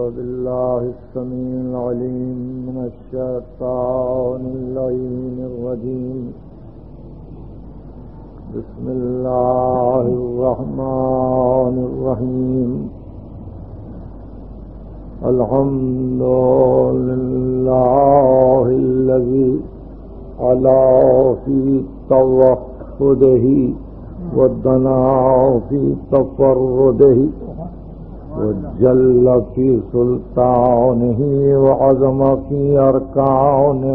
بالله السميع العليم من الشيطان اللعين الرجيم. بسم الله الرحمن الرحيم. الحمد لله الذي علا في توحده ودنا في تفرده وجل في سلطانه وعظم في أركانه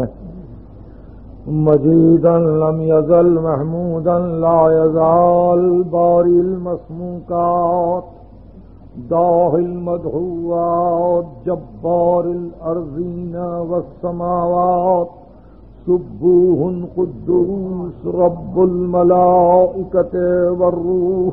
مجيدا لم يزل محمودا لا يزال باري المسموكات داهي المدحوات جبار الأرضين والسماوات سبوح قدوس رب الملائكة والروح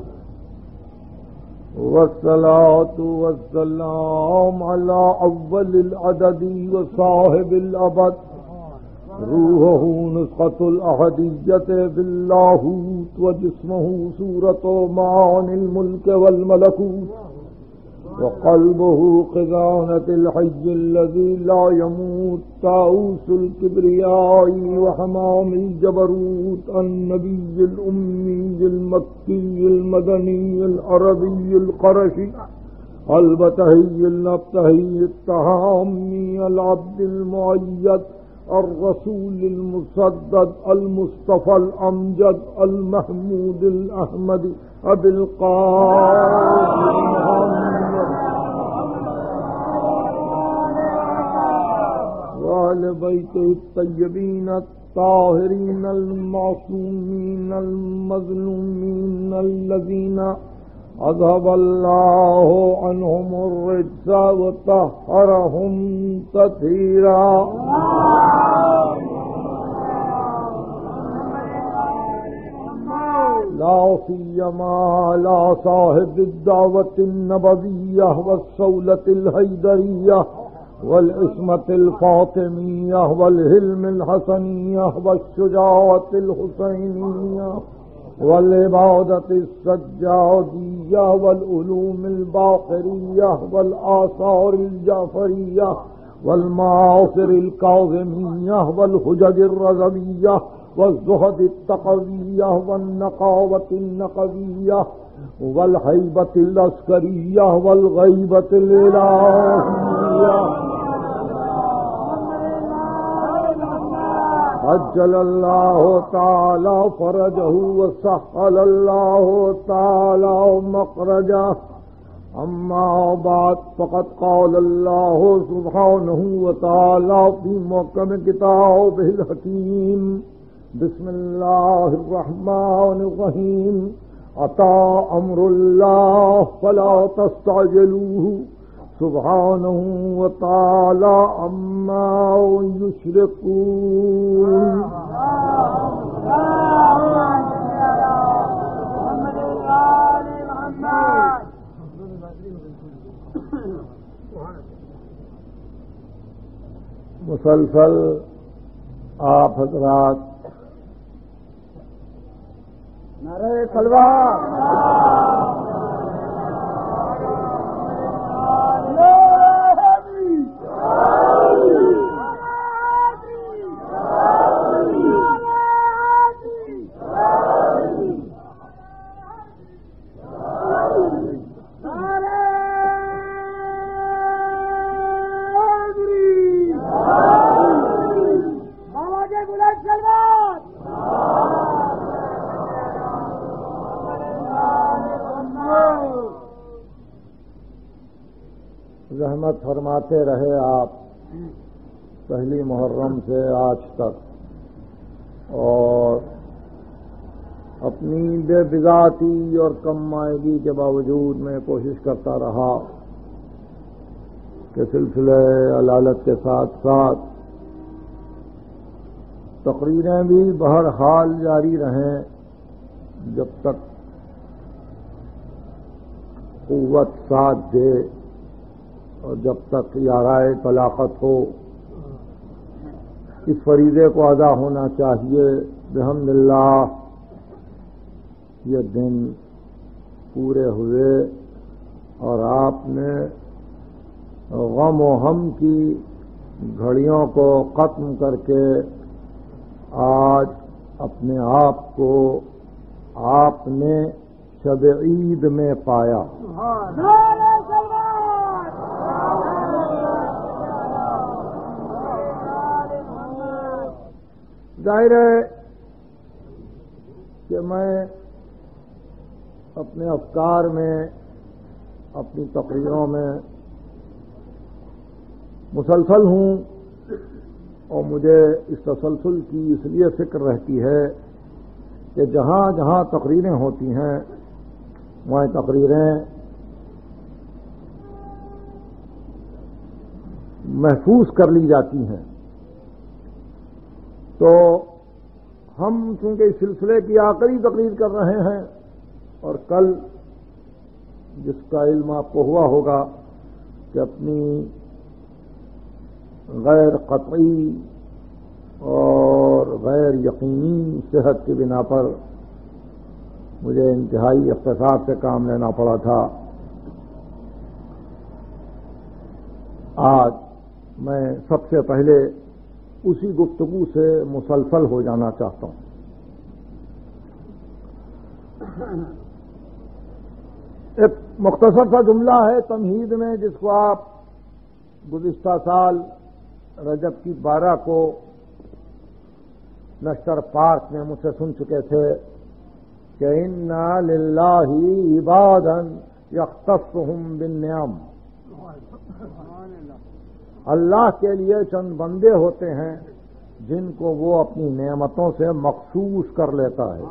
والصلاة والسلام على أول العدد وصاحب الأبد روحه نسخة الأحدية باللاهوت وجسمه سورة معاني الملك والملكوت وقلبه خزانة الحي الذي لا يموت طاووس الكبرياء وحمام الجبروت النبي الأمي المكي المدني العربي القرشي البتهي النبتهي التهامي العبد المؤيد الرسول المسدد المصطفى الأمجد المحمود الأحمد أبي القاسم وآل بيته الطيبين الطاهرين المعصومين المظلومين الذين أذهب الله عنهم الرجس وطهرهم تطهيرا. لا سيما على صاحب الدعوة النبوية والصولة الحيدرية والعصمة الفاطمية والحلم الحسنية والشجاعة الحسينية والعبادة السجادية والعلوم الباقرية والآثار الجعفرية والمعاصر الكاظمية والحجج الرضوية والزهد التقوية والنقاوة النقوية والهيبة العسكرية والغيبة الإلهية. عجل الله تعالى فرجه وسهل الله تعالى مخرجه. أما بعد فقد قال الله سبحانه وتعالى في محكم كتابه الحكيم بسم الله الرحمن الرحيم أتى أمر الله فلا تستعجلوه سبحانه وتعالى عما يشركون. مسلسل آپ حضرات نعرہ تلوار رحمت فرماتے رہے آپ پہلی محرم سے آج تک، اور اپنی بے بذاتی اور کم مائگی کے باوجود میں کوشش کرتا رہا کہ سلسلہ علالت کے ساتھ ساتھ تقریریں بھی بہرحال جاری رہیں جب تک قوت ساتھ دے اور جب تک یارائے طلاقت ہو. اس فریضے کو ادا ہونا چاہیے. بحمد اللہ یہ دن پورے ہوئے اور آپ نے غم و ہم کی گھڑیوں کو ختم کر کے آج اپنے آپ کو آپ نے شب عید میں پایا. ظاہر ہے کہ میں اپنے افکار میں اپنی تقریروں میں مسلسل ہوں اور مجھے اس تسلسل کی اس لیے فکر رہتی ہے کہ جہاں جہاں تقریریں ہوتی ہیں وہاں تقریریں محفوظ کر لی جاتی ہیں. تو ہم چونکہ اس سلسلے کی آخری تقریر کر رہے ہیں اور کل جس کا علم آپ کو ہوا ہوگا کہ اپنی غیر قطعی اور غیر یقینی صحت کی بنا پر مجھے انتہائی اختصار سے کام لینا پڑا تھا. آج میں سب سے پہلے اسی گفتگو سے مسلسل ہو جانا چاہتا ہوں. ایک مختصر سا جملہ ہے تمہید میں جس کو آپ گزشتہ سال رجب کی 12 کو نشتر پارک میں مجھ سے سن چکے تھے کہ اِنَّا لِلَّهِ عِبَادًا يَخْتَصُّهُمْ بِالنِّعَمِ. اللہ کے لیے چند بندے ہوتے ہیں جن کو وہ اپنی نعمتوں سے مخصوص کر لیتا ہے.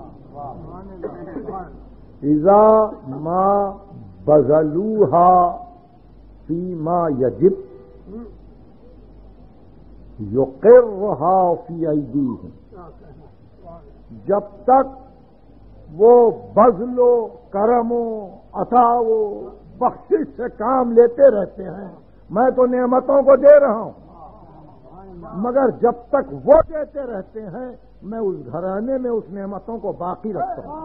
اذا ما بذلوها فيما يجب يقرها في ايديهم. جب تک وہ بذل و کرم و عطا و بخشش سے کام لیتے رہتے ہیں. میں تو نعمتوں کو دے رہا ہوں مگر جب تک وہ دیتے رہتے ہیں میں اس گھرانے میں اس نعمتوں کو باقی رکھتا ہوں.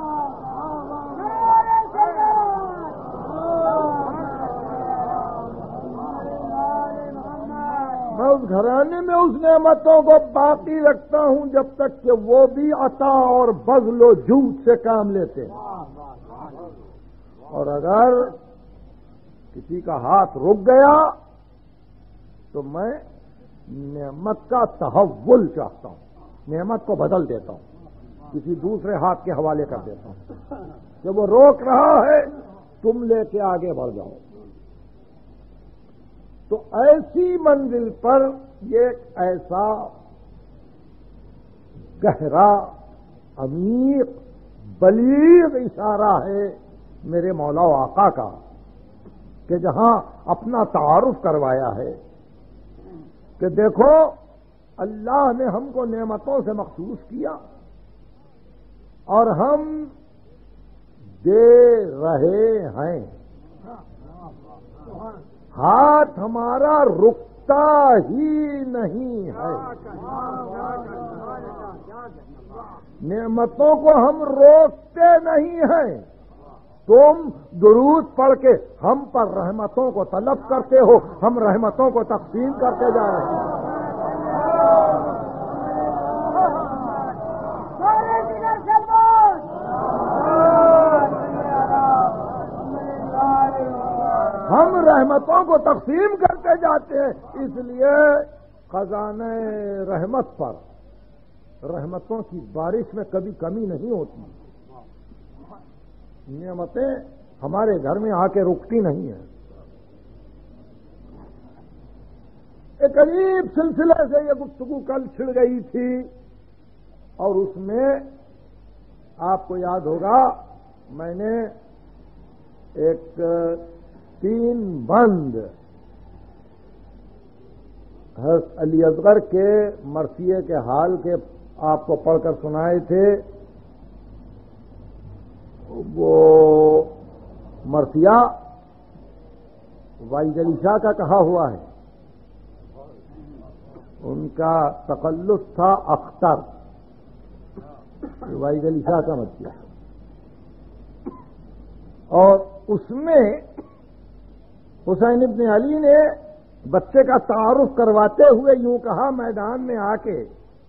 میں اس گھرانے میں اس نعمتوں کو باقی رکھتا ہوں جب تک کہ وہ بھی عطا اور بذل و جود سے کام لیتے ہیں. اور اگر کسی کا ہاتھ رک گیا تو میں نعمت کا تحول چاہتا ہوں, نعمت کو بدل دیتا ہوں, کسی دوسرے ہاتھ کے حوالے کر دیتا ہوں کہ وہ روک رہا ہے تم لے کے آگے بڑھ جاؤ. تو ایسی منزل پر یہ ایسا گہرا عمیق بلیغ اشارہ ہے میرے مولا و آقا کا کہ جہاں اپنا تعارف کروایا ہے کہ دیکھو اللہ نے ہم کو نعمتوں سے مخصوص کیا اور ہم دے رہے ہیں. ہاتھ ہمارا رکتا ہی نہیں ہے. نعمتوں کو ہم روکتے نہیں ہیں. تم درود پڑھ کے ہم پر رحمتوں کو طلب کرتے ہو, ہم رحمتوں کو تقسیم کرتے جا رہے ہیں. ہم رحمتوں کو تقسیم کرتے جاتے ہیں. اس لیے خزانہ رحمت پر رحمتوں کی بارش میں کبھی کمی نہیں ہوتی. نعمتیں ہمارے گھر میں آ کے رکتی نہیں ہیں. ایک عجیب سلسلے سے یہ گفتگو کل چھڑ گئی تھی اور اس میں آپ کو یاد ہوگا میں نے ایک 3 بند حضرت علی اصغر کے مرثیے کے حال کے آپ کو پڑھ کر سنائے تھے. وہ مرثیہ وائد علی شاہ کا کہا ہوا ہے. ان کا تخلص تھا اختر, وائد علی شاہ کا مرثیہ, اور اس میں حسین ابن علی نے بچے کا تعارف کرواتے ہوئے یوں کہا میدان میں آ کے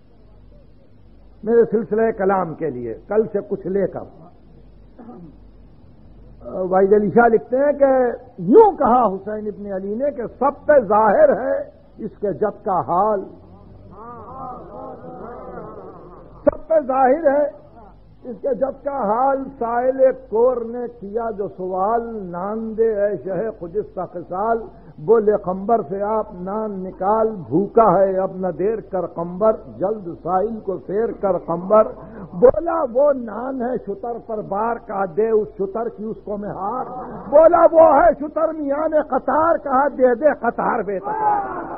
میرے سلسلے کلام کے لیے کل سے کچھ لے کر واحد علی شاہ لکھتے ہیں کہ یوں کہا حسین ابن علی نے کہ سب پہ ظاہر ہے اس کے جد کا حال، سب پہ ظاہر ہے اس کے جد کا حال، سائل کور نے کیا جو سوال، نان دے اے شہ خجستہ خصال، بولے قمبر سے آپ نان نکال، بھوکا ہے اب نہ دیر کر قمبر، جلد سائل کو سیر کر قمبر، بولا وہ نان ہے شتر پر بار کا، دے اس شتر کی اس کو مہار، بولا وہ ہے شتر میاں نے قطار، کہا دے دے قطار بے تقرار۔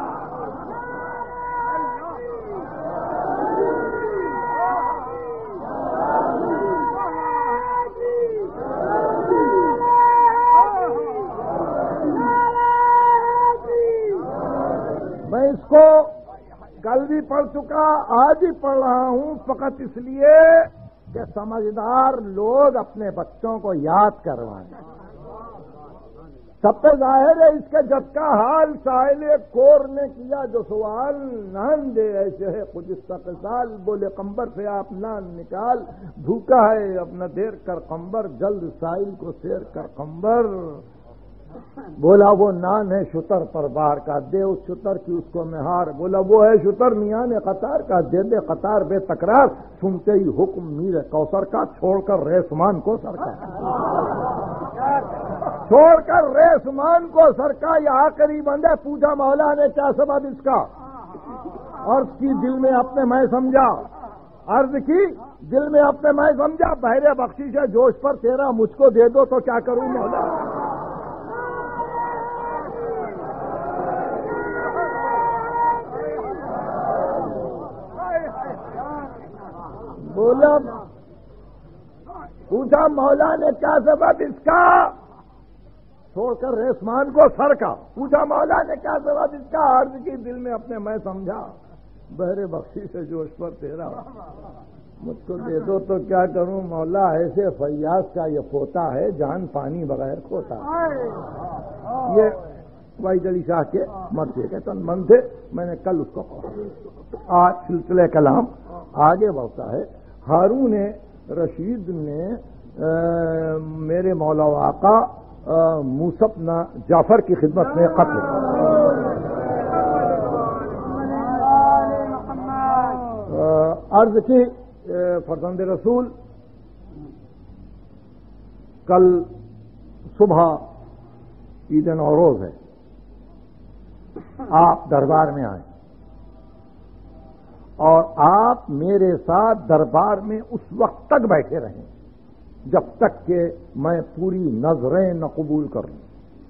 میں اس کو کل بھی پڑھ چکا، آج ہی پڑھ رہا ہوں، فقط اس لیے کہ سمجھدار لوگ اپنے بچوں کو یاد کروائیں۔ سب پہ ظاہر ہے اس کے جد کا حال، سائل کور نے کیا جو سوال، نان دے ایسے ہے خجستہ خصال، بولے قمبر سے آپ نان نکال، بھوکا ہے اب نہ دیر کر قمبر، جلد سائل کو سیر کر قمبر، بولا وہ نان ہے شتر پر بار کا، دے اس شتر کی اس کو مہار، بولا وہ ہے شتر میاں نے قطار کا، دے دے قطار بے تکرار، سنتے ہی حکم میر کوثر کا، چھوڑ کر ریسمان کو سرکا، چھوڑ کر ریسمان کو سرکا، یہ آخری بند ہے، پوجا مولا نے کیا سبب اس کا، عرض کی دل میں اپنے میں سمجھا، عرض کی دل میں اپنے میں سمجھا، بہرے بخشش ہے جوش پر تیرا، مجھ کو دے دو تو کیا کروں مولا۔ بولا پوچھا مولا نے کیا سبب اس کا، چھوڑ کر ریسمان کو سر کا، پوچھا مولا نے کیا سبب اس کا، عرض کی دل میں اپنے میں سمجھا، بہرے بخشی سے جوش پر تیرا، مجھ کو دے دو تو کیا کروں مولا، ایسے فیاض کا یہ پوتا ہے جان پانی بغیر کھوتا۔ یہ واحد علی شاہ کے مرثیے کے تن من تھے، میں نے کل اس کو پڑھا۔ آج سلسلہ کلام آگے بڑھتا ہے۔ ہارون رشید نے میرے مولا و آقا موسی بن جعفر کی خدمت میں قتل عرض کی، فرزند رسول کل صبح عید نوروز ہے، آپ دربار میں آئے اور آپ میرے ساتھ دربار میں اس وقت تک بیٹھے رہیں جب تک کہ میں پوری نظریں نہ قبول کر لوں۔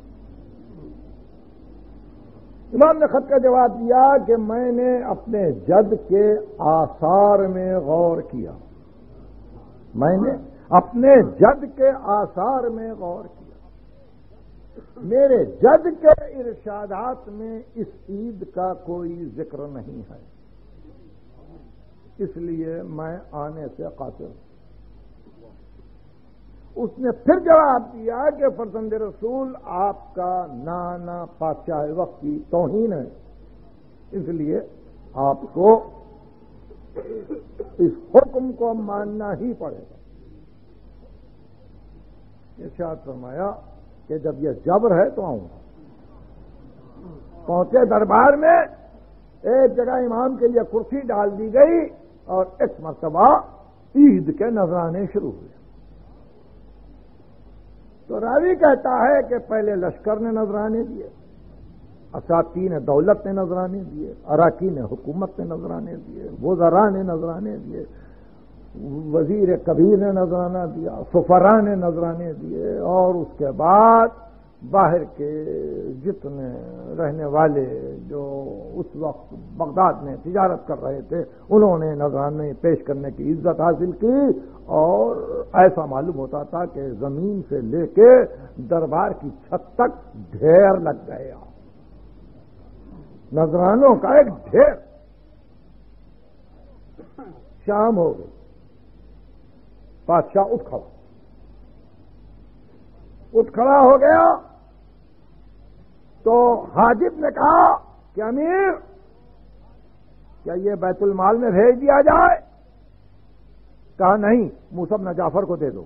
امام نے خط کا جواب دیا کہ میں نے اپنے جد کے آثار میں غور کیا، میں نے اپنے جد کے آثار میں غور کیا، میرے جد کے ارشادات میں اس عید کا کوئی ذکر نہیں ہے، اس لیے میں آنے سے قاصر ہوں۔ اس نے پھر جواب دیا کہ فرزند رسول آپ کا نانا بادشاہ وقت کی توہین ہے، اس لیے آپ کو اس حکم کو ماننا ہی پڑے گا۔ ارشاد فرمایا کہ جب یہ جبر ہے تو آؤں گا۔ پہنچے دربار میں، ایک جگہ امام کے لیے کرسی ڈال دی گئی اور ایک مرتبہ عید کے نذرانے شروع ہوئے۔ تو راوی کہتا ہے کہ پہلے لشکر نے نذرانے دیے، اساتین دولت نے نذرانے دیے، اراکین حکومت نے نذرانے دیے، وزراء نے نذرانے دیے، وزیر کبیر نے نذرانہ دیا، سفراء نے نذرانے دیے، اور اس کے بعد باہر کے جتنے رہنے والے جو اس وقت بغداد میں تجارت کر رہے تھے انہوں نے نذرانے پیش کرنے کی عزت حاصل کی، اور ایسا معلوم ہوتا تھا کہ زمین سے لے کے دربار کی چھت تک ڈھیر لگ گیا، نذرانوں کا ایک ڈھیر۔ شام ہو گئی، بادشاہ اٹھ کھڑا ہو گیا تو حاجب نے کہا کہ امیر کیا یہ بیت المال میں بھیج دیا جائے؟ کہا نہیں، موسیٰ بن جعفر کو دے دو۔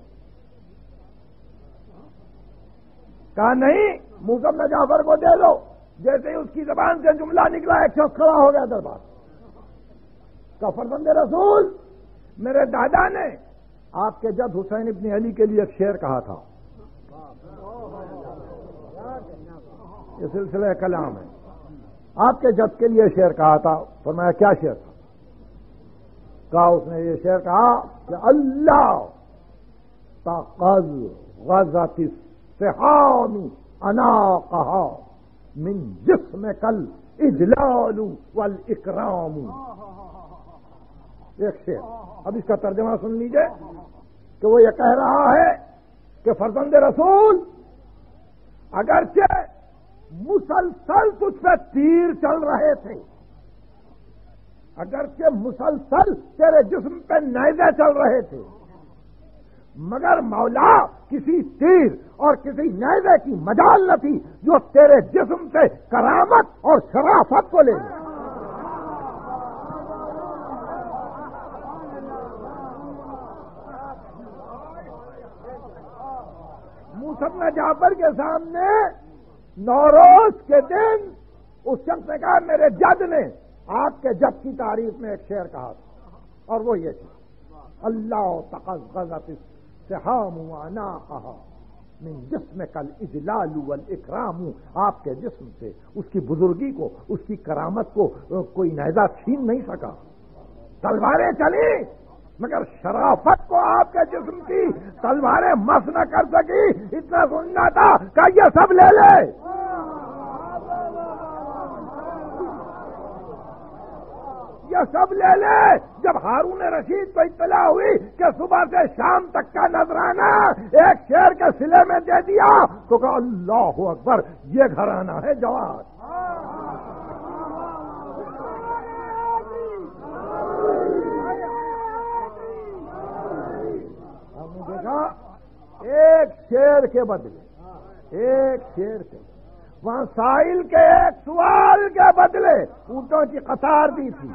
کہا نہیں، موسیٰ بن جعفر کو دے دو۔ جیسے ہی اس کی زبان سے جملہ نکلا ایک شخص کھڑا ہو گیا دربار کا، فرزند رسول میرے دادا نے آپ کے جد حسین ابن علی کے لیے ایک شعر کہا تھا، یہ سلسلہ کلام ہے، آپ کے جد کے لیے شعر کہا تھا۔ فرمایا کیا شعر تھا؟ کہا اس نے یہ شعر کہا کہ اللہ تقض غزت السحام انا کہا من جسم کل اجلال والاکرام۔ ایک شعر، اب اس کا ترجمہ سن لیجئے کہ وہ یہ کہہ رہا ہے کہ فرزند رسول اگرچہ مسلسل تجھ پہ تیر چل رہے تھے، اگرچہ مسلسل تیرے جسم پہ نیزے چل رہے تھے، مگر مولا کسی تیر اور کسی نیزے کی مجال نہ تھی جو تیرے جسم سے کرامت اور شرافت کو لے لے۔ موسیٰ بن جعفر کے سامنے نوروز کے دن اس شخص نے کہا میرے جد نے آپ کے جد کی تعریف میں ایک شعر کہا تھا، اور وہ یہ تھا اللہ تقضت السحام وانا کہا من جسم کل اجلال والاکرام۔ آپ کے جسم سے اس کی بزرگی کو، اس کی کرامت کو کوئی نیزہ چھین نہیں سکا۔ تلواریں چلی مگر شرافت کو آپ کے جسم کی تلواریں مس نہ کر سکی۔ اتنا سننا تھا کہ یہ سب لے لے، یہ سب لے لے۔ جب ہارون رشید کو اطلاع ہوئی کہ صبح سے شام تک کا نذرانہ ایک شعر کے سلے میں دے دیا تو کہا اللہ اکبر، یہ گھرانہ ہے جواد۔ ایک شعر کے بدلے، ایک شعر کے وہاں سائل کے ایک سوال کے بدلے اونٹوں کی قطار دی تھی۔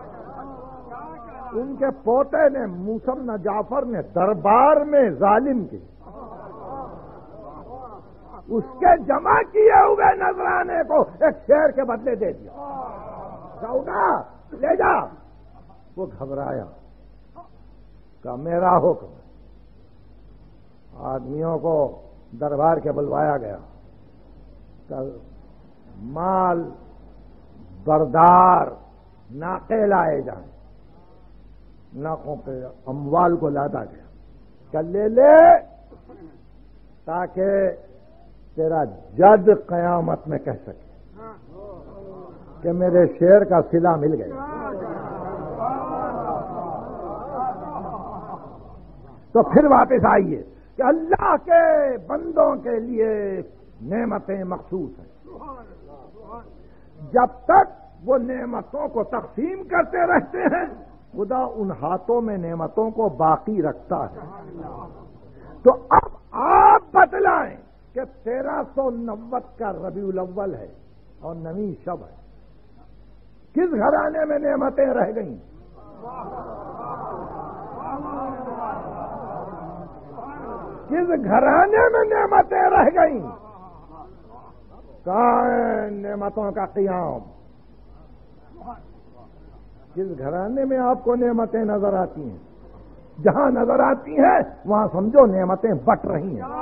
ان کے پوتے نے موسیٰ بن جعفر نے دربار میں ظالم کے اس کے جمع کیے ہوئے نذرانے کو ایک شعر کے بدلے دے دیا۔ جاؤ لے جا۔ وہ گھبرایا، کہا میرا حکم۔ آدمیوں کو دربار کے بلوایا گیا، مال بردار ناقے لائے جائیں، ناقوں پہ اموال کو لادا گیا کہ لے لے تاکہ تیرا جد قیامت میں کہہ سکے کہ میرے شعر کا صلہ مل گیا۔ تو پھر واپس آئیے کہ اللہ کے بندوں کے لیے نعمتیں مخصوص ہیں، جب تک وہ نعمتوں کو تقسیم کرتے رہتے ہیں خدا ان ہاتھوں میں نعمتوں کو باقی رکھتا ہے۔ تو اب آپ بتلائیں کہ 1390 کا ربیع الاول ہے اور نویں شب ہے، کس گھرانے میں نعمتیں رہ گئیں؟ کس گھرانے میں نعمتیں رہ گئیں؟ کہاں ہے نعمتوں کا قیام؟ کس گھرانے میں آپ کو نعمتیں نظر آتی ہیں؟ جہاں نظر آتی ہیں وہاں سمجھو نعمتیں بٹ رہی ہیں،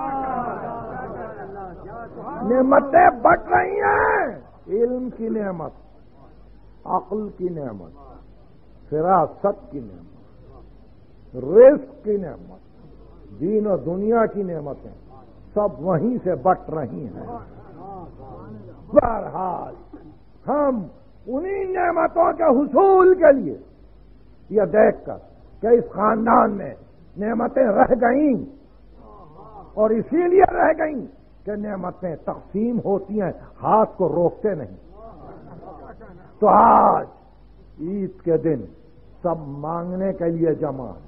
نعمتیں بٹ رہی ہیں۔ علم کی نعمت، عقل کی نعمت، فراست کی نعمت، رزق کی نعمت، دین و دنیا کی نعمتیں سب وہیں سے بٹ رہی ہیں۔ بہرحال ہم انہی نعمتوں کے حصول کے لیے یہ دیکھ کر کہ اس خاندان میں نعمتیں رہ گئیں اور اسی لیے رہ گئیں کہ نعمتیں تقسیم ہوتی ہیں، ہاتھ کو روکتے نہیں، تو آج عید کے دن سب مانگنے کے لیے جمع ہیں۔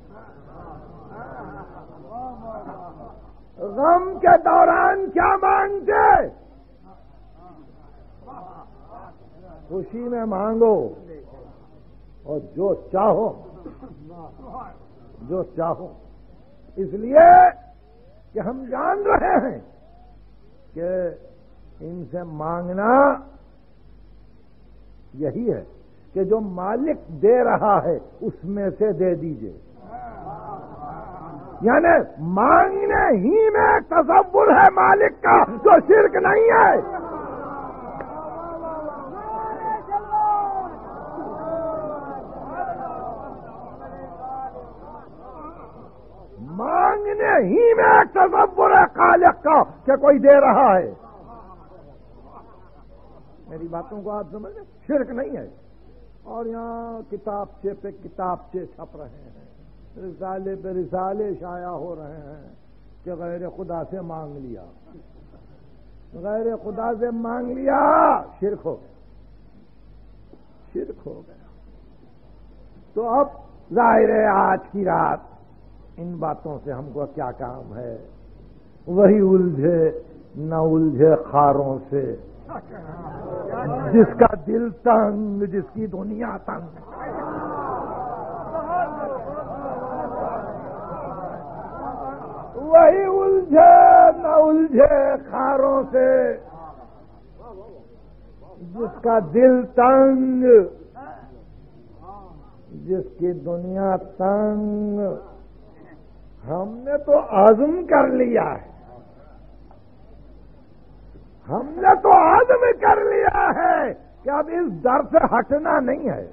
غم کے دوران کیا مانگتے؟ خوشی میں مانگو اور جو چاہو اس لیے کہ ہم جان رہے ہیں کہ ان سے مانگنا یہی ہے کہ جو مالک دے رہا ہے اس میں سے دے دیجئے. یعنی مانگنے ہی میں تصور ہے مالک کا، جو شرک نہیں ہے. مانگنے ہی میں ایک تصور ہے خالق کا کہ کوئی دے رہا ہے. میری باتوں کو آپ سمجھ لیں، شرک نہیں ہے. اور یہاں کتابچے پہ کتابچے چھپ رہے ہیں، رسالے پہ رسالے شائع ہو رہے ہیں کہ غیر خدا سے مانگ لیا، غیر خدا سے مانگ لیا. شرک ہو گیا. تو اب ظاہر ہے آج کی رات ان باتوں سے ہم کو کیا کام ہے؟ وہی الجھے نہ الجھے خاروں سے، جس کا دل تنگ، جس کی دنیا تنگ. وہی الجھے نہ الجھے خاروں سے، جس کا دل تنگ، جس کی دنیا تنگ. ہم نے تو عزم کر لیا ہے، ہم نے تو عزم کر لیا ہے کہ اب اس در سے ہٹنا نہیں ہے،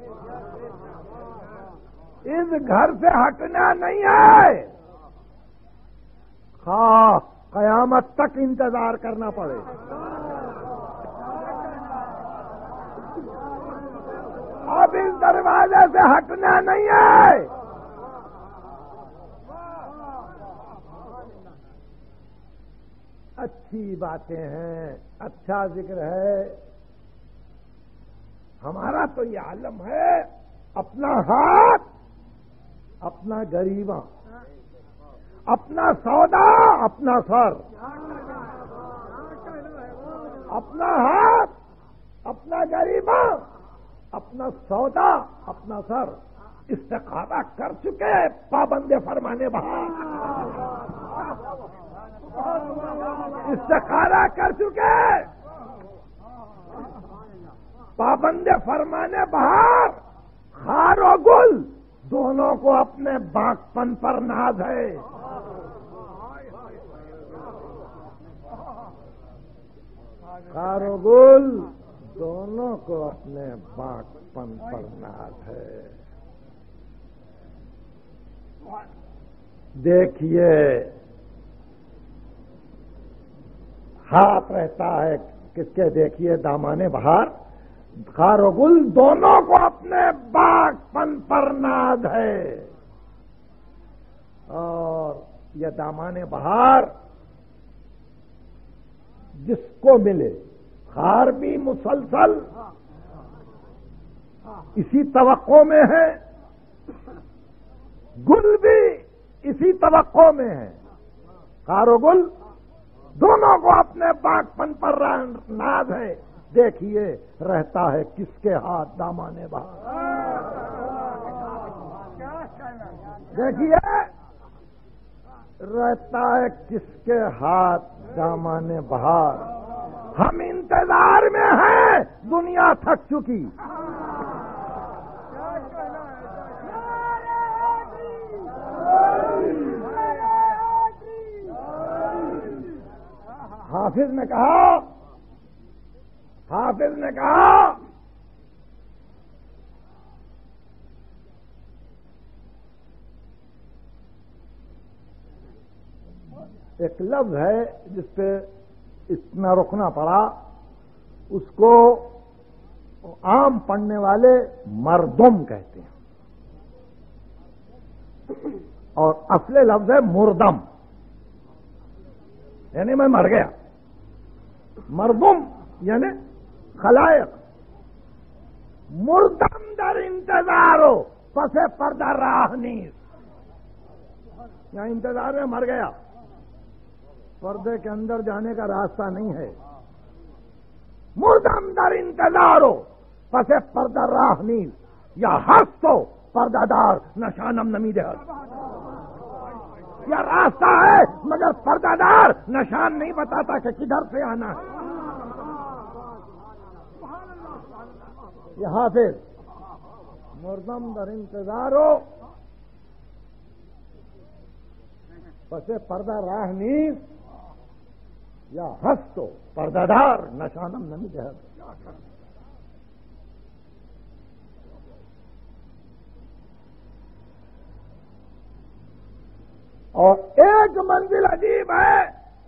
اس گھر سے ہٹنا نہیں ہے. خواہ قیامت تک انتظار کرنا پڑے. اب اس دروازے سے ہٹنا نہیں ہے. اچھی باتیں ہیں، اچھا ذکر ہے. ہمارا تو یہ عالم ہے، اپنا ہاتھ اپنا غریباں، اپنا سودا اپنا سر. اپنا ہاتھ اپنا غریباں، اپنا سودا اپنا سر. استخارہ کر چکے پابند فرمانے بہار، استخارہ کر چکے پابند فرمانے بہار. خار و گل دونوں کو اپنے باغپن پر ناز ہے. خار و گل دونوں کو اپنے باغپن پر ناز ہے. دیکھیے ہاتھ رہتا ہے کس کے؟ دیکھیے دامانے بہار. خار و گل دونوں کو اپنے باغپن پر ناز ہے. اور یہ دامانے بہار جس کو ملے، خار بھی مسلسل اسی توقع میں ہے، گل بھی اسی توقع میں ہے. خار و گل دونوں کو اپنے باغپن پر ناز ہے. دیکھیے رہتا ہے کس کے ہاتھ دامانے بہار. دیکھیے رہتا ہے کس کے ہاتھ دامانے بہار. ہم انتظار میں ہیں، دنیا تھک چکی. حافظ نے کہا ایک لفظ ہے جس پہ اتنا رکنا پڑا، اس کو عام پڑھنے والے مردم کہتے ہیں، اور اصل لفظ ہے مردم، یعنی میں مر گیا. مردم یعنی خلائق. مردم در انتظارو پس پردہ راہ نیز. یہاں انتظار میں مر گیا، پردے کے اندر جانے کا راستہ نہیں ہے. مردم در انتظارو پس پردہ راہ نیز یا ہست تو پردہ دار نشانم نمی دہد. یہ راستہ ہے مگر پردہ دار نشان نہیں بتاتا کہ کدھر سے آنا ہے. یہ حافظ مردم در انتظار ہو پس پردہ راہ نیز یا ہست تو پردہ دار نشانم نمی دہد. اور ایک منزل عجیب ہے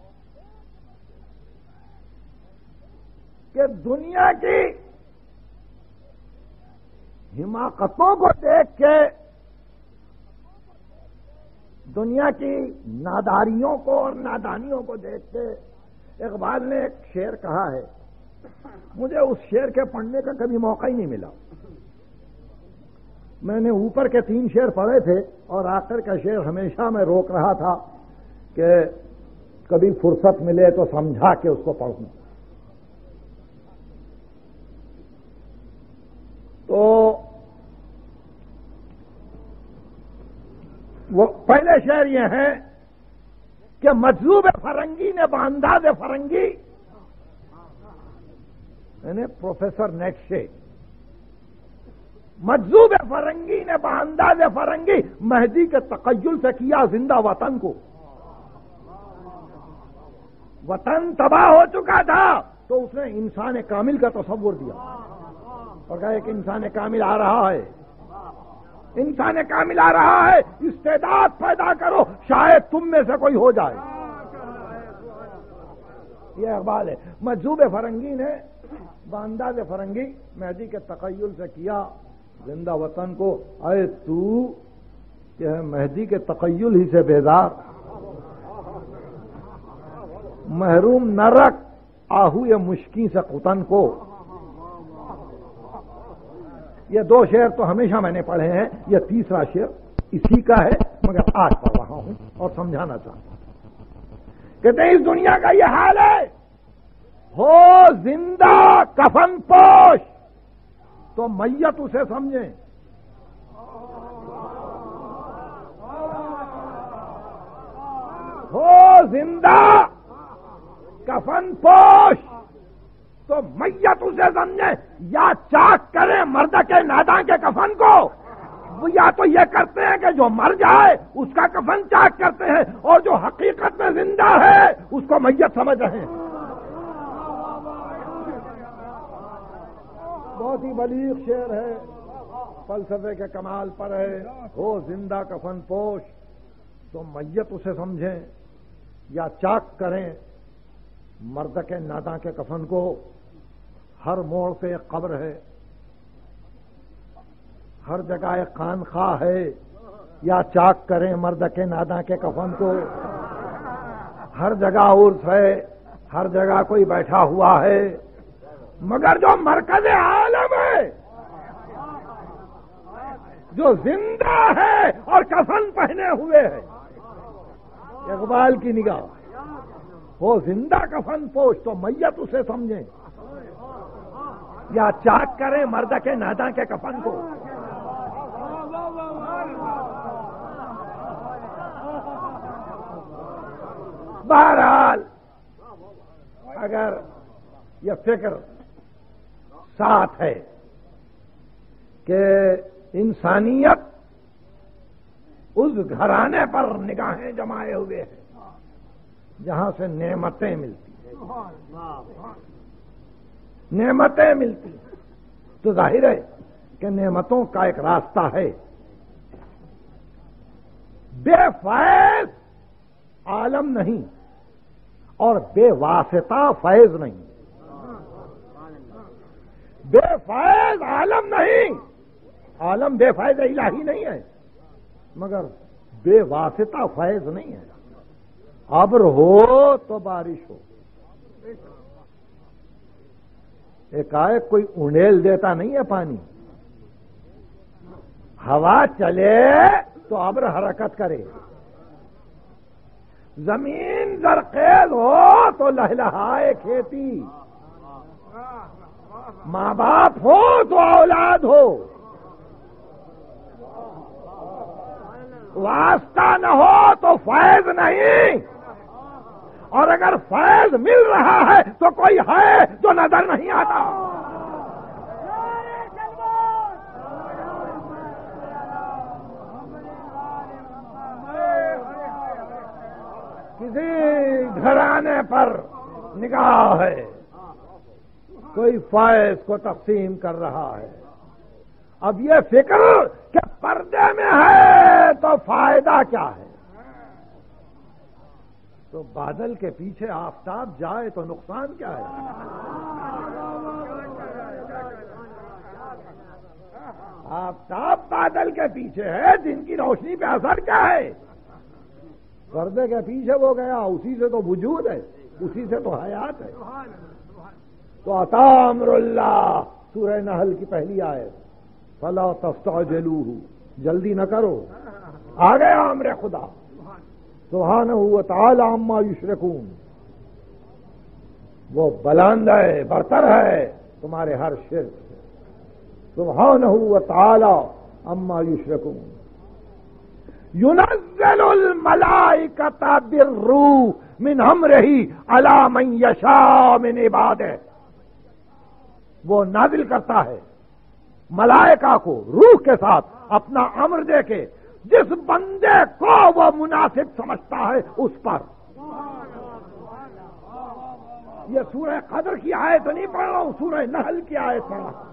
کہ دنیا کی حماقتوں کو دیکھ کے دنیا کی ناداریوں کو اور نادانیوں کو دیکھ کے اقبال نے ایک شعر کہا ہے. مجھے اس شعر کے پڑھنے کا کبھی موقع ہی نہیں ملا. میں نے اوپر کے 3 شعر پڑھے تھے اور آخر کا شعر ہمیشہ میں روک رہا تھا کہ کبھی فرصت ملے تو سمجھا کے اس کو پڑھوں. تو وہ پہلے شعر یہ ہیں کہ مجذوب فرنگی نے بانداز فرنگی یعنی پروفیسر نیٹشے مجذوب فرنگی نے بانداز فرنگی مہدی کے تقیل سے کیا زندہ وطن کو. وطن تباہ ہو چکا تھا تو اس نے انسان کامل کا تصور دیا اور کہا کہ انسان کامل آ رہا ہے. انسان کامل آ رہا ہے, استعداد پیدا کرو شاید تم میں سے کوئی ہو جائے. یہ اقبال ہے. مجذوب فرنگی نے بانداز فرنگی مہدی کے تقیل سے کیا زندہ وطن کو. اے تو کہ ہے مہدی کے تقیل ہی سے بیدار, محروم نہ رکھ آہو یہ مشکیں سے قطن کو. یہ 2 شعر تو ہمیشہ میں نے پڑھے ہیں, یہ تیسرا شعر اسی کا ہے مگر آج پڑھ رہا ہوں اور سمجھانا چاہتا ہوں. کہتے ہیں اس دنیا کا یہ حال ہے, ہو زندہ کفن پوش تو میت اسے سمجھیں, ہو زندہ کفن پوش تو میت اسے سمجھیں. یا چاک کریں مرد کے ناداں کے کفن کو, یا تو یہ کرتے ہیں کہ جو مر جائے اس کا کفن چاک کرتے ہیں اور جو حقیقت میں زندہ ہے اس کو میت سمجھ رہے ہیں. بہت ہی بلیغ شعر ہے, فلسفے کے کمال پر ہے. ہو زندہ کفن پوش تو میت اسے سمجھیں, یا چاک کریں مرد کے ناداں کے کفن کو. ہر موڑ پہ ایک قبر ہے, ہر جگہ ایک خانخواہ ہے, یا چاک کریں مرد کے ناداں کے کفن کو. ہر جگہ عرس ہے, ہر جگہ کوئی بیٹھا ہوا ہے, مگر جو مرکز عالم ہے, جو زندہ ہے اور کفن پہنے ہوئے ہے, اقبال کی نگاہ وہ زندہ کفن پوش تو میت اسے سمجھیں, یا چاک کریں مرد کے ناداں کے کفن کو. بہرحال اگر یہ فکر ساتھ ہے کہ انسانیت اس گھرانے پر نگاہیں جمائے ہوئے ہیں جہاں سے نعمتیں ملتی ہیں, نعمتیں ملتی ہیں, تو ظاہر ہے کہ نعمتوں کا ایک راستہ ہے. بے فیض عالم نہیں اور بے واسطہ فیض نہیں. بے فیض عالم نہیں, عالم بے فیض الہی نہیں ہے, مگر بے واسطہ فیض نہیں ہے. ابر ہو تو بارش ہو, ایک کوئی انڈیل دیتا نہیں ہے پانی. ہوا چلے تو ابر حرکت کرے, زمین زرخیز ہو تو لہلہائے کھیتی. ماں باپ ہو تو اولاد ہو، واسطہ نہ ہو تو فیض نہیں، اور اگر فیض مل رہا ہے تو کوئی ہے جو نظر نہیں آتا۔ کسی گھرانے پر نگاہ ہے، کوئی فیض کو تقسیم کر رہا ہے، اب یہ فکر کہ پردے میں ہے تو فائدہ کیا ہے؟ تو بادل کے پیچھے آفتاب جائے تو نقصان کیا ہے؟ آفتاب بادل کے پیچھے ہے، دن کی روشنی پہ اثر کیا ہے؟ پردے کے پیچھے وہ گیا، اسی سے تو وجود ہے، اسی سے تو حیات ہے۔ تو عطا امر اللہ، سورہ نحل کی پہلی آیت، فلا تستعجلوہ، جلدی نہ کرو، آ گیا امر خدا سبحانہ وتعالی عما یشرکون، وہ بلند ہے، برتر ہے تمہارے ہر شرک سے، سبحانہ وتعالی عما یشرکون۔ ينزل الملائکۃ بالروح من امرہ علی من یشاء من عبادہ، وہ نازل کرتا ہے ملائکہ کو روح کے ساتھ اپنا امر دے کے جس بندے کو وہ مناسب سمجھتا ہے اس پر۔ یہ سورہ قدر کی آیت نہیں پڑھ رہا ہوں، سورہ نحل کی آیت پڑھ رہا ہوں۔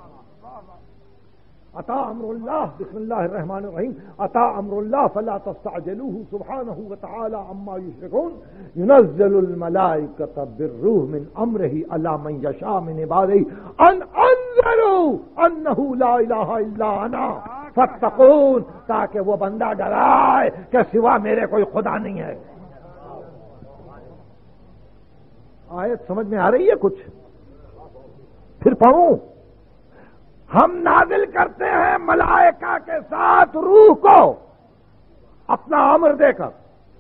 عطا امر اللہ، بسم اللہ الرحمن الرحیم، عطا امر اللہ فلا تستعجلوہ سبحانہ وتعالی عما یشرکون، ينزل الملائکۃ بالروح من امرہ علی من یشاء من عبادہ ان انذروا انہ لا الہ الا انا فاتقون، تاکہ وہ بندہ ڈرائے کہ سوا میرے کوئی خدا نہیں ہے۔ آیت سمجھ میں آ رہی ہے کچھ؟ پھر پڑھوں۔ ہم نازل کرتے ہیں ملائکہ کے ساتھ روح کو اپنا امر دے کر،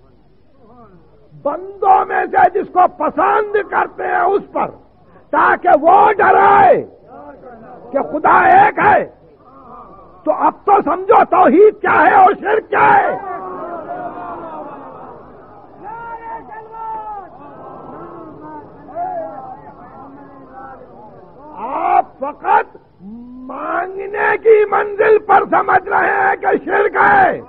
بندوں میں سے جس کو پسند کرتے ہیں اس پر، تاکہ وہ ڈرائے کہ خدا ایک ہے۔ تو اب تو سمجھو توحید کیا ہے اور شرک کیا ہے۔ آپ فقط مانگنے کی منزل پر سمجھ رہے ہیں کہ شرک ہے۔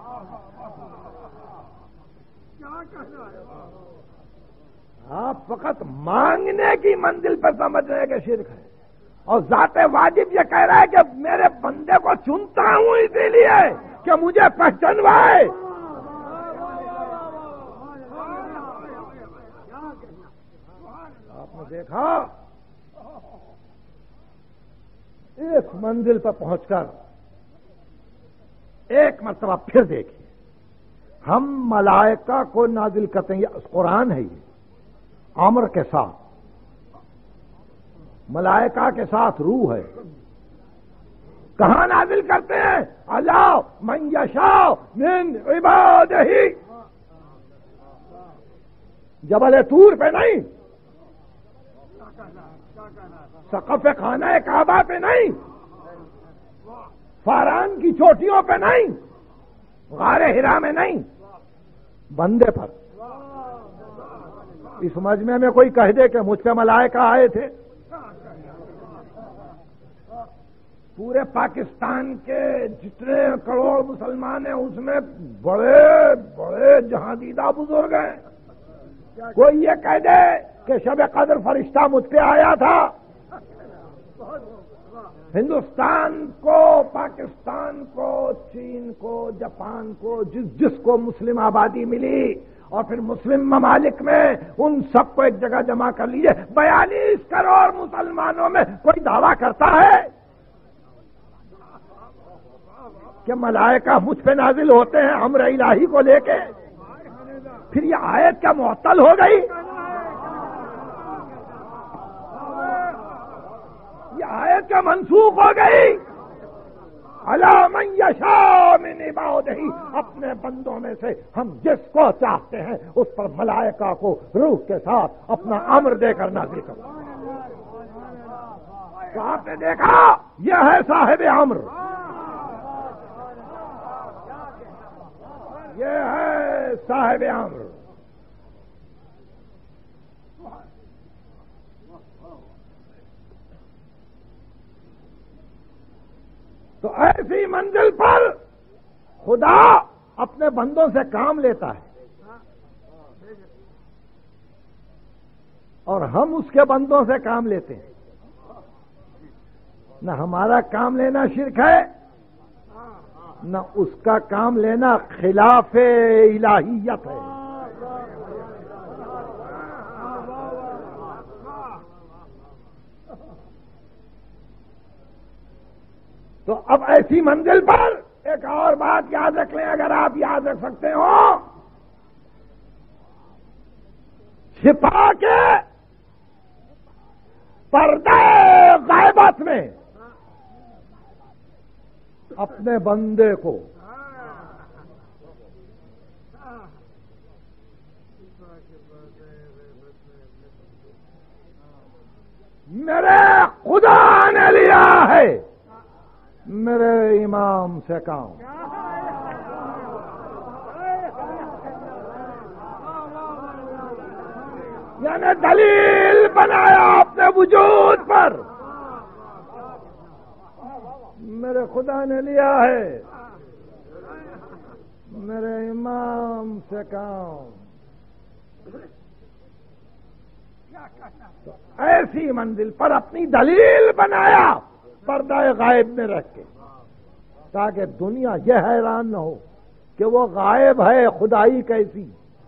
آپ فقط مانگنے کی منزل پر سمجھ رہے ہیں کہ شرک ہے، اور ذات واجب یہ کہہ رہا ہے کہ میرے بندے کو چنتا ہوں اسی لیے کہ مجھے پہچانوائے۔ آپ نے دیکھا اس منزل پر پہنچ کر ایک مرتبہ پھر دیکھیے، ہم ملائکہ کو نازل کرتے ہیں، یہ قرآن ہے، یہ امر کے ساتھ، ملائکہ کے ساتھ روح ہے۔ کہاں نازل کرتے ہیں؟ اللہ من یشاء من عبادہ، جبل طور پہ نہیں، سقف خانہ کعبہ پہ نہیں، فاران کی چوٹیوں پہ نہیں، غار حرا میں نہیں، بندے پر۔ اس مجمع میں کوئی کہہ دے کہ مجھ پہ ملائکہ آئے تھے، پورے پاکستان کے جتنے کروڑ مسلمان ہیں اس میں بڑے بڑے جہاندیدہ بزرگ ہیں، کوئی یہ کہہ دے کہ شب قدر فرشتہ مجھ پہ آیا تھا؟ ہندوستان کو، پاکستان کو، چین کو، جاپان کو، جس کو مسلم آبادی ملی، اور پھر مسلم ممالک میں ان سب کو ایک جگہ جمع کر لیجئے، 42 کروڑ مسلمانوں میں کوئی دعویٰ کرتا ہے کہ ملائکہ مجھ پہ نازل ہوتے ہیں امر الہی کو لے کے؟ پھر یہ آیت کیا معطل ہو گئی؟ یہ آیت کیا منسوخ ہو گئی؟ علی من یشاء من عبادہ، اپنے بندوں میں سے ہم جس کو چاہتے ہیں اس پر ملائکہ کو روح کے ساتھ اپنا امر دے کر نازل کرو۔ تو آپ نے دیکھا یہ ہے صاحب امر، یہ ہے صاحب امر۔ تو ایسی منزل پر خدا اپنے بندوں سے کام لیتا ہے اور ہم اس کے بندوں سے کام لیتے ہیں۔ نہ ہمارا کام لینا شرک ہے، نہ اس کا کام لینا خلاف الہیت ہے۔ تو اب ایسی منزل پر ایک اور بات یاد رکھ لیں، اگر آپ یاد رکھ سکتے ہو، چھپا کے پردے غیبت میں اپنے بندے کو میرے خدا نے لیا ہے میرے امام سے کام۔ یعنی دلیل بنایا اپنے وجود پر، میرے خدا نے لیا ہے میرے امام سے کام۔ تو ایسی منزل پر اپنی دلیل بنایا پردہ غائب میں رکھ کے، تاکہ دنیا یہ حیران نہ ہو کہ وہ غائب ہے خدائی کیسی۔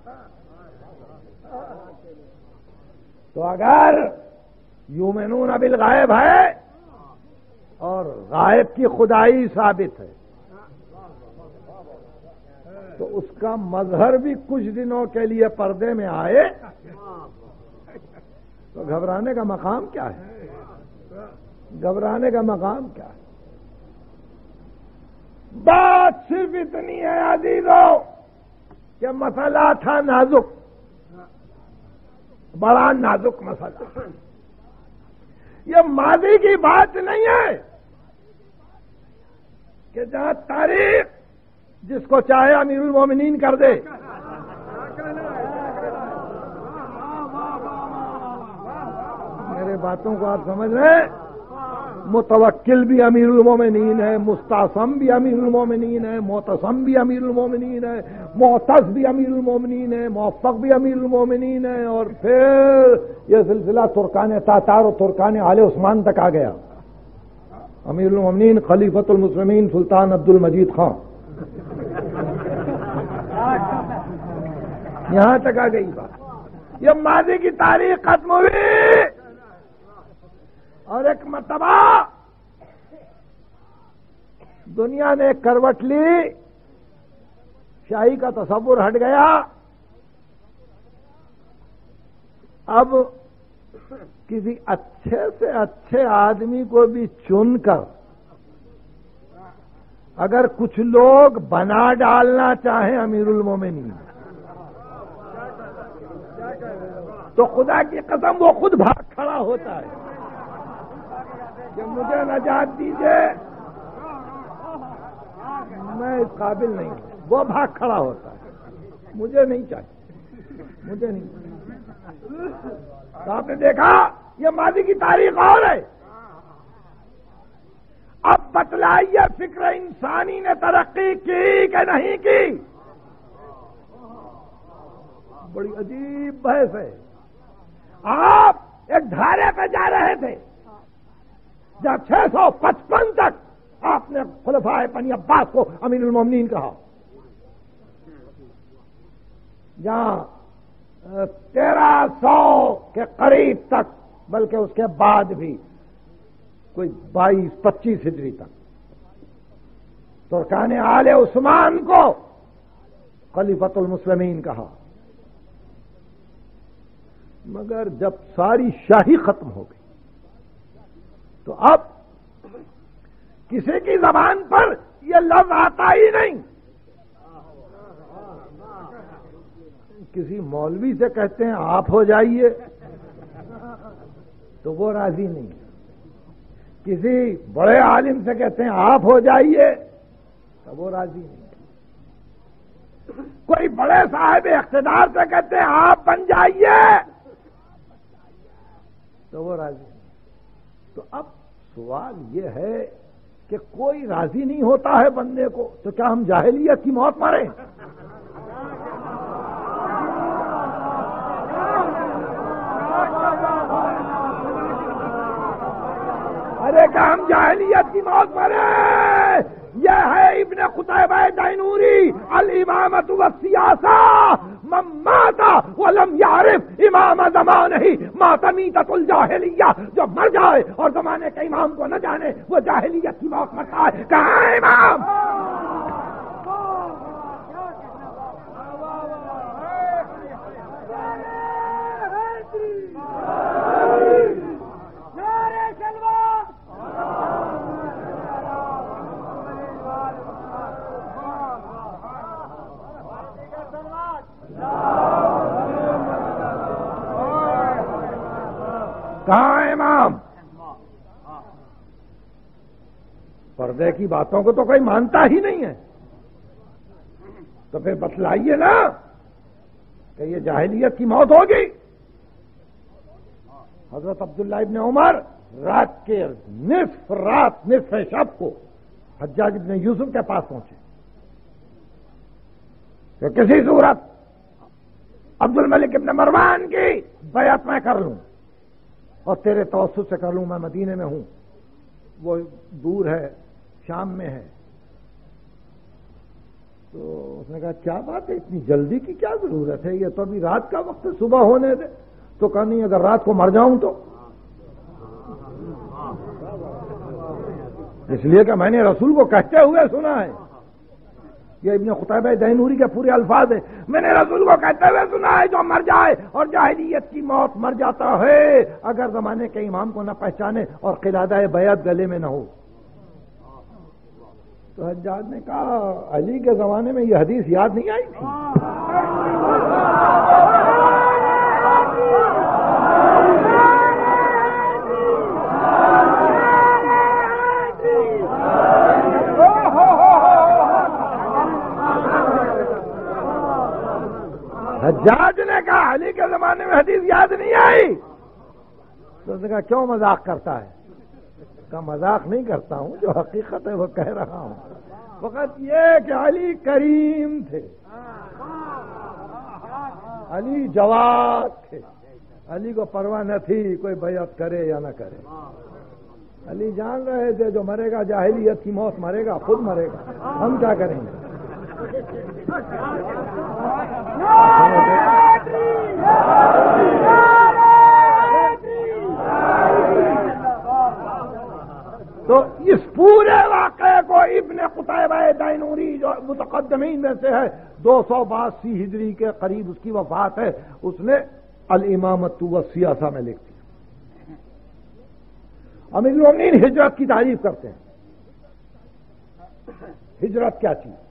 تو اگر یؤمنون بالغیب ہے اور غائب کی خدائی ثابت ہے تو اس کا مظہر بھی کچھ دنوں کے لیے پردے میں آئے تو گھبرانے کا مقام کیا ہے؟ گھبرانے کا مقام کیا ہے؟ بات صرف اتنی ہے عزیزو کہ مسئلہ تھا نازک، بڑا نازک مسئلہ۔ یہ ماضی کی بات نہیں ہے کہ جہاں تاریخ جس کو چاہے امیر المومنین کر دے، میرے باتوں کو آپ سمجھ رہے ہیں؟ متوکل بھی امیر المومنین ہے، مستعصم بھی امیر المومنین ہے، معتصم بھی امیر المومنین ہے، معتز بھی امیر المومنین ہے، موفق بھی امیر المومنین ہے، اور پھر یہ سلسلہ ترکان تاتار اور ترکان آل عثمان تک آ گیا۔ امیر المومنین خلیفۃ المسلمین سلطان عبد المجید خان یہاں تک آ گئی بات۔ یہ ماضی کی تاریخ ختم ہوئی اور ایک مرتبہ دنیا نے ایک کروٹ لی، شاہی کا تصور ہٹ گیا۔ اب کسی اچھے سے اچھے آدمی کو بھی چن کر اگر کچھ لوگ بنا ڈالنا چاہیں امیر المومنین تو خدا کی قسم وہ خود بھاگ کھڑا ہوتا ہے کہ مجھے نجات دیجیے، میں اس قابل نہیں ہوں۔ وہ بھاگ کھڑا ہوتا ہے، مجھے نہیں چاہیے، مجھے نہیں چاہیے۔ تو آپ نے دیکھا یہ ماضی کی تاریخ اور ہے۔ اب بتلائیے فکر انسانی نے ترقی کی کہ نہیں کی؟ بڑی عجیب بحث ہے۔ آپ ایک دھارے پہ جا رہے تھے جب 655 تک آپ نے خلفائے بنی عباس کو امیر المومنین کہا، جہاں 1300 کے قریب تک، بلکہ اس کے بعد بھی کوئی 22-25 ہجری تک ترکان آل عثمان کو خلیفۃ المسلمین کہا، مگر جب ساری شاہی ختم ہو گئی تو اب کسی کی زبان پر یہ لفظ آتا ہی نہیں۔ کسی مولوی سے کہتے ہیں آپ ہو جائیے تو وہ راضی نہیں، کسی بڑے عالم سے کہتے ہیں آپ ہو جائیے تو وہ راضی نہیں. کوئی بڑے صاحب اقتدار سے کہتے ہیں آپ بن جائیے تو وہ راضی نہیں. تو اب سوال یہ ہے کہ کوئی راضی نہیں ہوتا ہے بندے کو، تو کیا ہم جاہلیت کی موت مریں؟ ارے کیا ہم جاہلیت کی موت مریں؟ یہ ہے ابن قتیبہ دینوری الامامۃ والسیاسہ من مات ولم یعرف امام زمانہ مات میتۃ الجاہلیہ. جو مر جائے اور زمانے کے امام کو نہ جانے وہ جاہلیت کی موت مرتا ہے. کہاں ہے امام؟ کہاں ہے امام؟ پردے کی باتوں کو تو کوئی مانتا ہی نہیں ہے. تو پھر بتلائیے نا کہ یہ جاہلیت کی موت ہوگی. حضرت عبداللہ ابن عمر رات کے نصف شب کو حجاج ابن یوسف کے پاس پہنچے کہ کسی صورت عبد الملک ابن مروان کی بیعت میں کر لوں اور تیرے توسط سے کر لوں. میں مدینے میں ہوں، وہ دور ہے، شام میں ہے. تو اس نے کہا کیا بات ہے، اتنی جلدی کی کیا ضرورت ہے، یہ تو ابھی رات کا وقت ہے، صبح ہونے دے. تو کہا نہیں، اگر رات کو مر جاؤں تو، اس لیے کہ میں نے رسول کو کہتے ہوئے سنا ہے. یہ ابن قتیبہ دینوری کے پورے الفاظ ہیں. میں نے رسول کو کہتے ہوئے سنا ہے جو مر جائے اور جاہلیت کی موت مر جاتا ہے اگر زمانے کے امام کو نہ پہچانے اور قلادہ بیعت گلے میں نہ ہو. تو حجاج نے کہا علی کے زمانے میں یہ حدیث یاد نہیں آئی تھی؟ حجاج نے کہا علی کے زمانے میں حدیث یاد نہیں آئی. تو اس نے کہا کیوں مذاق کرتا ہے؟ کہا مذاق نہیں کرتا ہوں، جو حقیقت ہے وہ کہہ رہا ہوں. فقط یہ کہ علی کریم تھے، علی جواد تھے، علی کو پرواہ نہ تھی کوئی بیعت کرے یا نہ کرے. علی جان رہے تھے جو مرے گا جاہلیت کی موت مرے گا، خود مرے گا، ہم کیا کریں گے. تو اس پورے واقعے کو ابن قتیبہ دینوری جو متقدمین میں سے ہے 282 ہجری کے قریب اس کی وفات ہے، اس نے الامامۃ والسیاسہ میں لکھ دیا. امیر المومنین ہجرت کی تعریف کرتے ہیں. ہجرت کیا چیز؟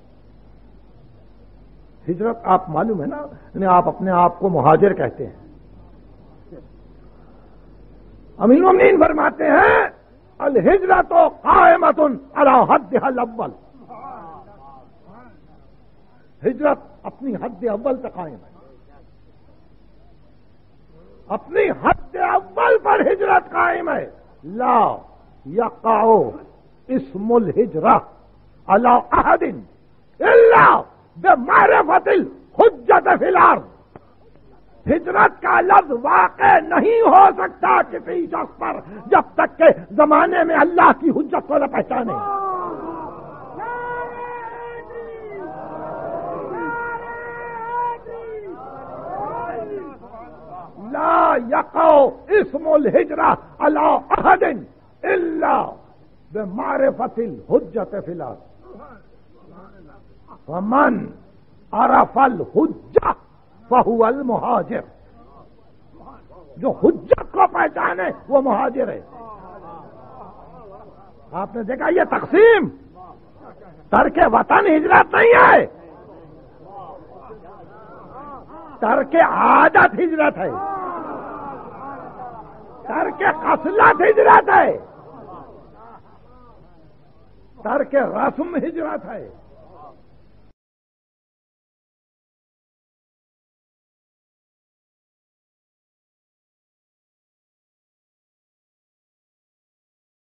ہجرت آپ معلوم ہے نا، یعنی آپ اپنے آپ کو مہاجر کہتے ہیں. امیر المومنین فرماتے ہیں الہجرت قائمۃ علی حدها الاول. ہجرت اپنی حد اول سے قائم ہے، اپنی حد اول پر ہجرت قائم ہے. لا یقع اسم الہجرہ علی احد الا بمعرفت الحجۃ فی الارض. ہجرت کا لفظ واقع نہیں ہو سکتا کسی شخص پر جب تک کہ زمانے میں اللہ کی حجت کو نہ پہچانے. لا یقع اسم الہجرہ علی احد الا بمعرفت الحجۃ فی الارض. ومن عرف الحجہ فہو المہاجر. جو حجت کو پہچانے وہ مہاجر ہے. آپ نے دیکھا یہ تقسیم ترک وطن ہجرت نہیں ہے، ترک عادت ہجرت ہے، ترک خصلت ہجرت ہے. ترک رسم ہجرت ہے